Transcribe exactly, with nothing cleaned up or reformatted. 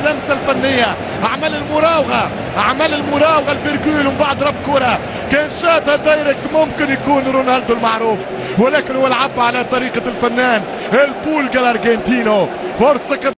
اللمسه الفنيه، عمل المراوغه عمل المراوغه الفيرجول ومن بعد رب كره كان شاتها دايركت، ممكن يكون رونالدو المعروف ولكن هو لعب على طريقه الفنان البولجا الارجنتينو. فرصه